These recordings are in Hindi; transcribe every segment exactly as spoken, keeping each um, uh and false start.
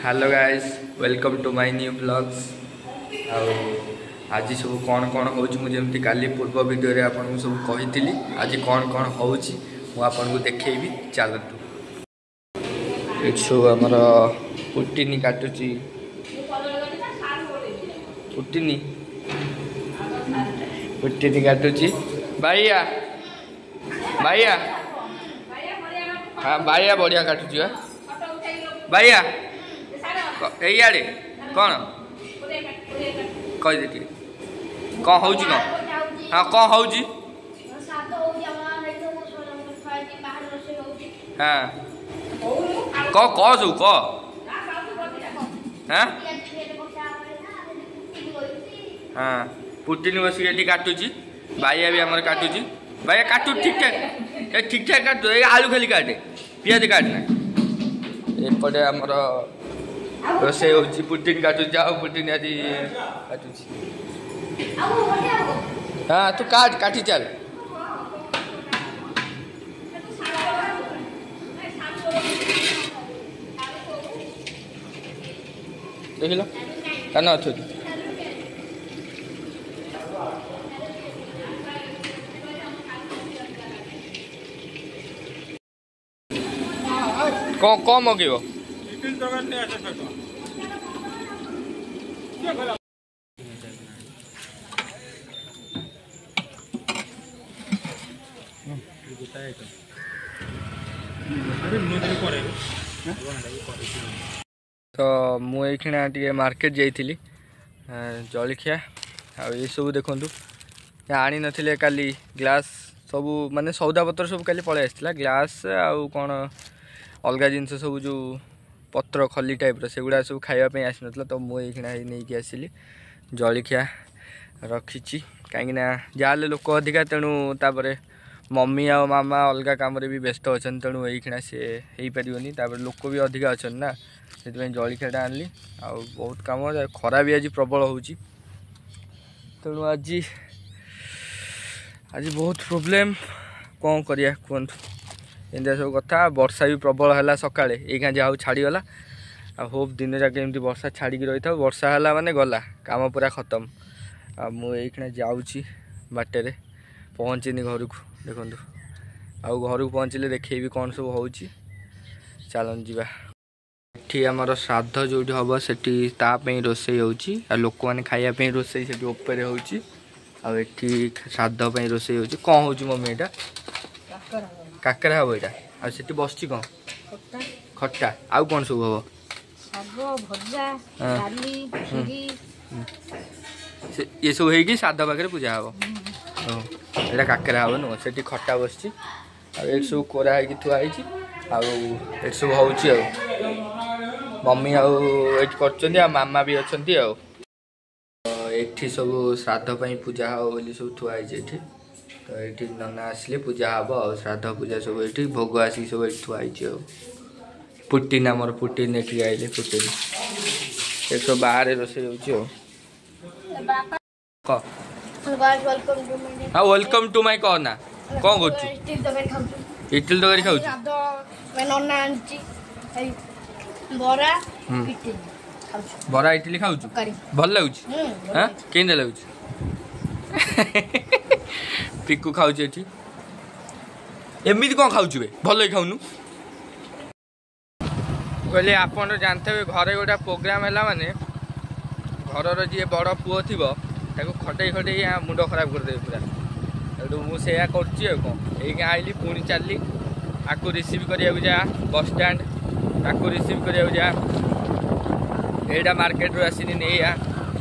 Hello guys welcome to my new blogs. आज सब कौन कौन होमती काली पूर्व वीडियो रे आपन सब कही आज कौन कौन होपन को देखी चलतु सब आमर पुटिनी काटुची पुटिनी पुटिनी काटुची भाइया भाइया हाँ भाइया बढ़िया काटुची भाइया यारे कौन कही दे कौन हो हाँ कौन हो हाँ क क सब क हाँ हाँ पुटिनी बस ये काटुची भाइया भी आमर काटुची भाइया काटू ठीक ठाक ठीक ठाक काटू आलू खाली काटे पियाज काटना एपटे आमर रोसे होची पुटिन काटू जाओ पुटिन आज काटुची हाँ तू काट काटी चल देख लो काना अच्छो कौन कौन मगेब तो मुझे मार्केट जाइली जलिखिया ये सब देखूँ आनी नथिले काली ग्लास सब माने सौदा पत्र सब काली पलि आसला ग्लास आउ कौन अलग जिनस सब जो पत्र खली टाइप से गुड़ा सब खावाई आसी ना तो मुझे नहीं आसिली जलिखिया रखी कहीं जहाँ लोक अधिका तेणु तापर मम्मी आ मामा अलग कम भी व्यस्त अच्छा तेणु ये सी हो पार लोक भी अधिका अच्छा ना से जलिखियाटा आनली आ बहुत कम खरा भी आज प्रबल हो तेणु आज आज बहुत प्रोब्लेम कौन करिया कहतु एंदा सब कथा वर्षा भी प्रबल है सका ये जहाँ छाड़ीगला आ होप दिन जाके एमती वर्षा छाड़ी रही था वर्षा है माने गला काम पूरा खत्म आ मुझे जाऊँगी बाटे पहुँचनी घर को देखो आउ घर को पहुँचले देखेबी कौन सब हो चलन जा एठी आमर श्राद्ध जो हम से रोसे होची लोक मैंने खायापी रोसे से उपरे होची आठी श्राद्ध रोसे होची कौन हो मम्मी एटा काकरा हम यहाँ आठी बस कौन खट्टा आउ कौन सब हम ये सब हो श्राद्ध पाखे पूजा हम यहाँ काकरा हम नुह से खट्टा बस सब कोरा हो थुआई आउ सब हो मम्मी आठ कर मामा भी अच्छा एठी सब श्राद्ध पूजा हम बोली सब थुआई तो ये नना आसिले पूजा हम आ श्राद्ध पूजा सब ये भोग आसिक सब ये थुआई पुटिन आमर पुटिन ये आइले पुटिन ये सब बाहर रोसे हो हाँ वेलकम टू माय कहना कौन कर इडली तरकारी खाऊ बरा इडली खाऊ भल लगुच हाँ के लगुच पिकू खाऊ एमती कौन खाऊ भल खाऊनु कहले आप जानते घरे गोटा प्रोग्राम है माने घर जी बड़ पुओ थी खटे खटे मुंड खराब करदे पूरा मुझे कौन आइली पुणी चलली आपको रिसीव करा जा बस स्टैंड आपको रिसीव करा जा एटा मार्केट रू आसनी नहीं आ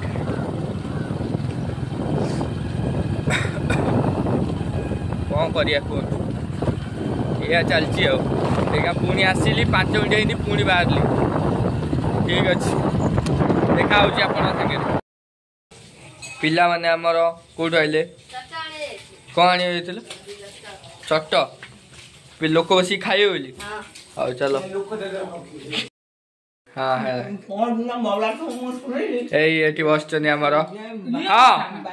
कौन करिया कहूँ या चलती पुणी आसली पांच मिनट हो पुणी बाहरली ठीक अच्छे देखा आप पिला माने आमर कौट आइले कौन आने चट लोक बस खाइए बोली हाँ चलो हाँ है ये बस आमर हाँ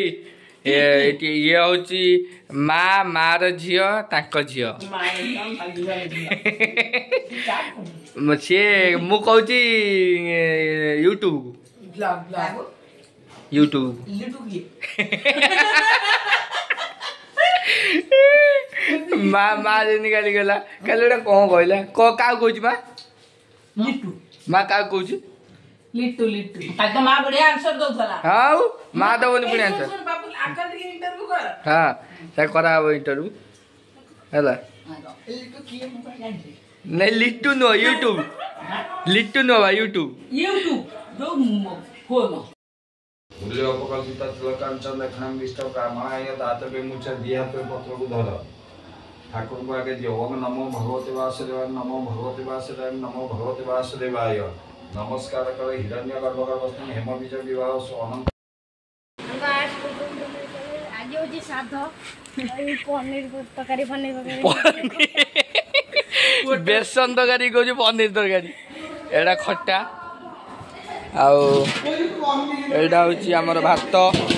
ये हूँ माँ मार झील ताक झील सी मु कहूँ यूट्यूब यूट्यूब माँ माँ जमी गाली गला कल कौन कहला क्या कौच माँ माँ क्या कौच लिट्टू लिट्टू ताको मां बढ़िया आंसर दउथला हां मां दवनी पुणी आंसर बापू आकर के इंटरव्यू कर हां से करा हो इंटरव्यू हला लिट्टू की मोबाइल आंटी नहीं लिट्टू नो यूट्यूब लिट्टू नो बा यूट्यूब यूट्यूब जो फोन मूल्य अपकल्पित तिलकांचन लेखनम विष्ट प्रामाय दात बेमुच दिया पे पत्र को धर ठाकुर को आगे दियो ओम नमो भगवते वासुदेवाय नमो भगवते वासुदेवाय नमो भगवते वासुदेवाय नमस्कार कर हिरण्य गर्भगर्भस्थ हेम बीज विवाह सो अनंत आज होची साध पनीर तरकारी पनीर बेसन तरकारी कहूँ पनीर तरकारी एटा खट्टा आउ एटा हूँ आमर भात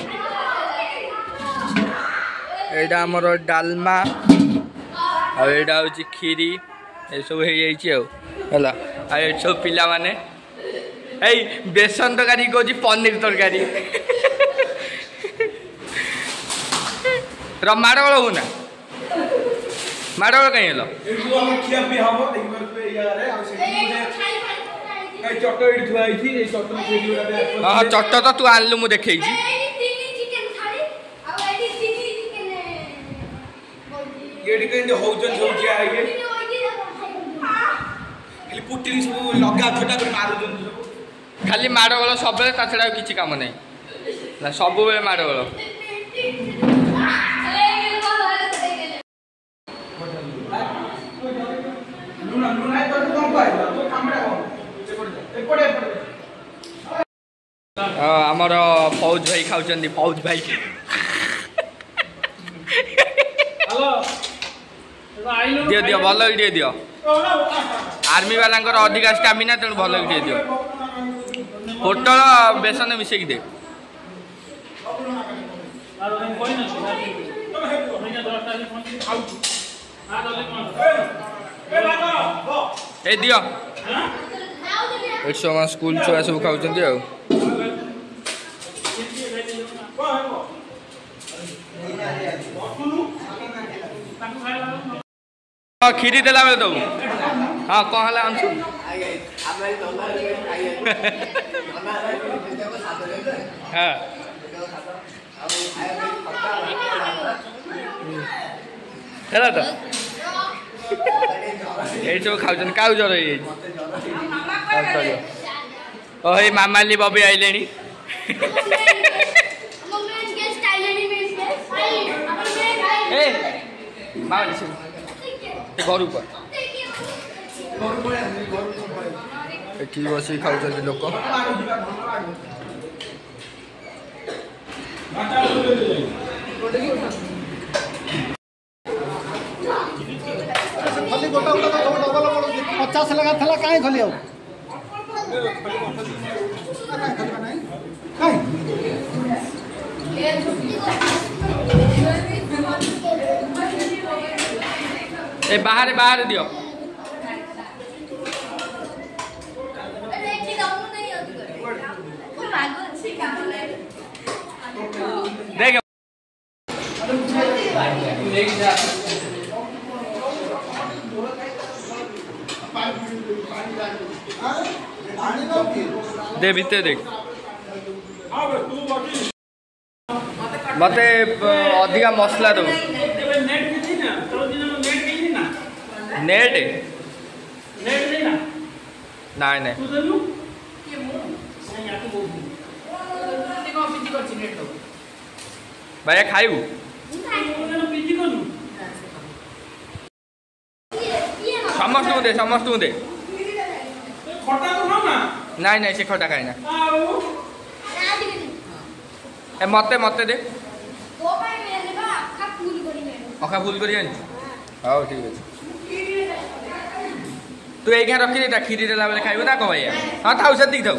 एटा आमर डालमा आटा हूँ खीरी ये सब हो जाए सब पिला माने ए बेसन तरकारी कहूँ पनीर तरकारी माड़गोल होना माड़गोल कहीं हाँ चट तो तू आनलु मु देखे खाली माड़गोल सब छड़ा किसी काम नहीं सब माड़गोल आमर फौज भाई खाऊँ फौज भाई दियो दियो भल टे दियो आर्मी वाला अधिका स्टामिना तेणु भल टे दियो पोटल बेसन मिसेक दे ए दियो एट स्कूल छुआ सब खाऊँ खीरी देला बेले दबू हाँ कौन है अंशु हाँ है तो ये सब खाऊ क्या ज्वर हो मामाली बबी आइले घर बस खाऊ लोक पचास लगा था कहीं खोली ए बाहर बाहर दियो देख दे भीतर देख मत अधिका मसला दो नेट नाई नाई भैया खाइबू समस्त दे समस्त दे नाई नाई से खटा खाई ना ए मते मते दे अखा फुल कर हाँ ठीक है तू ये रखी दे खीरी देला बेले खाइबू ना कह भैया हाँ थाऊ से थाऊ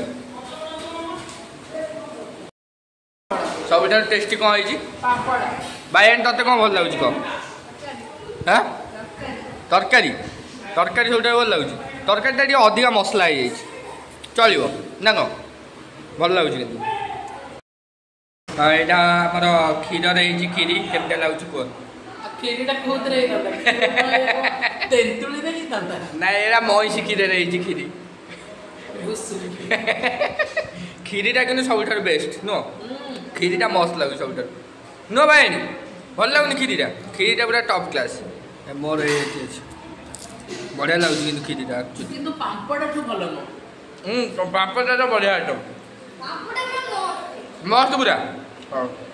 सब टेस्टी कौन है भाई तते कौन भल लगुच कह हाँ तरकारी तरकारी सबटा भल लगुच तरकारीटा टे अधिका मसला हो चलो ना कौन भल लगुच कि यहाँ आमर क्षीर खीरी केमती लगुच कह କ୍ଷୀରିଟା କୋଉଥିରେ ହେଇଥାନ୍ତା ତେନ୍ତୁଳିରେ ହେଇଥାନ୍ତା ना यहाँ मईसी क्षीर खीरी क्षीरीटा कि सब बेस्ट नुह क्षीरीटा मस्त लगुच सब नुह भाई भल लगुनि क्षीरीटा क्षीरीटा पूरा टॉप क्लास मोर बढ़िया लगुच कि क्षीरीटा କିନ୍ତୁ ପାମ୍ପଡ଼ଠୁ ଭଲ ନୁହଁ हम्म पापड़ तो बढ़िया आइटम मस्त पूरा हाँ